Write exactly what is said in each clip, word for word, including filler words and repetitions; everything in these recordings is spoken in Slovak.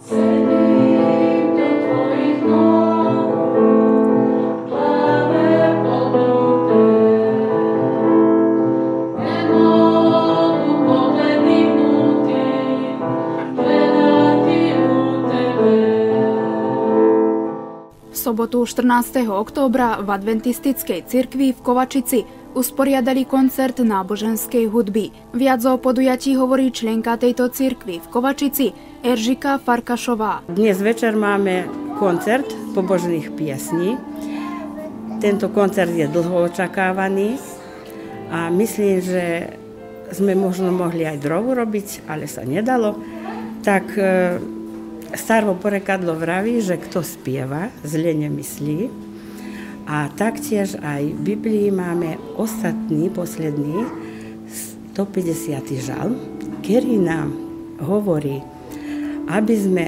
V sobotu štrnásteho októbra v adventistickej cirkvi v Kovačici usporiadali koncert náboženskej hudby. Viac o podujatí hovorí členka tejto cirkvi v Kovačici Eržika Farkašová. Dnes večer máme koncert pobožných piesní. Tento koncert je dlho očakávaný a myslím, že sme možno mohli aj drovu robiť, ale sa nedalo. Tak staré porekadlo vraví, že kto spieva, zle nemyslí. A taktiež aj v Biblii máme ostatný, posledný, stopäťdesiaty žalm, ktorý nám hovorí, aby sme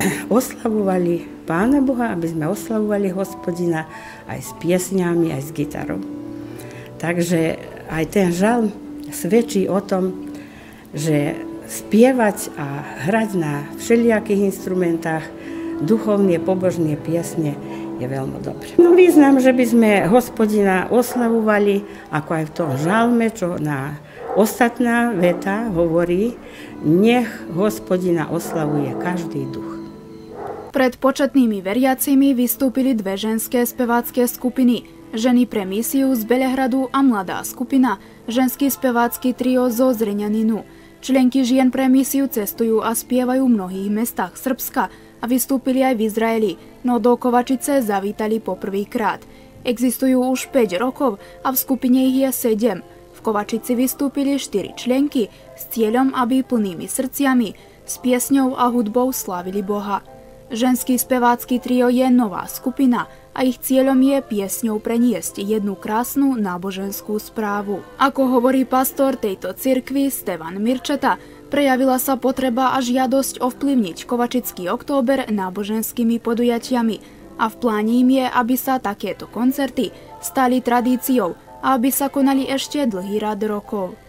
oslavovali Pána Boha, aby sme oslavovali Hospodina aj s piesňami, aj s gitarou. Takže aj ten žalm svedčí o tom, že spievať a hrať na všelijakých instrumentách duchovné, pobožné piesne je veľmi dobré. No význam, že by sme Hospodina oslavovali, ako aj v tom žalme, čo na ostatná veta hovorí, nech Hospodina oslavuje každý duch. Pred početnými veriacimi vystúpili dve ženské spevácké skupiny. Ženy pre misiu z Belehradu a mladá skupina, ženský spevácky trio zo Zrenjaninu. Členky žien pre misiu cestujú a spievajú v mnohých mestách Srbska a vystúpili aj v Izraeli, no do Kovačice zavítali poprvýkrát. Existujú už päť rokov a v skupine ich je sedem. V Kovačici vystúpili štyri členky s cieľom, aby plnými srdciami, s piesňou a hudbou slávili Boha. Ženský spevácky trio je nová skupina a ich cieľom je piesňou preniesť jednu krásnu náboženskú správu. Ako hovorí pastor tejto cirkvi Stevan Mirčeta, prejavila sa potreba a žiadosť ovplyvniť Kovačický október náboženskými podujatiami a v pláne im je, aby sa takéto koncerty stali tradíciou a aby sa konali ešte dlhý rad rokov.